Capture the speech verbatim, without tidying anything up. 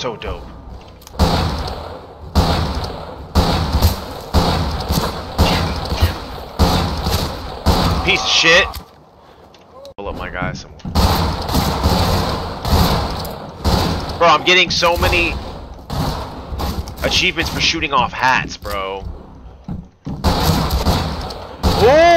So dope. Piece of shit. Pull up my guys some more. Bro, I'm getting so many achievements for shooting off hats, bro. Ooh!